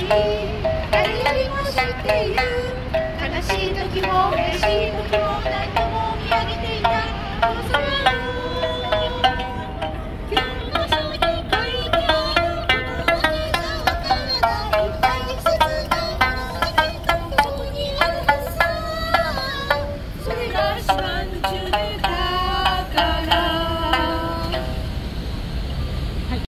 誰よりも知っている。悲しい時も嬉しい時も何度も見上げていた。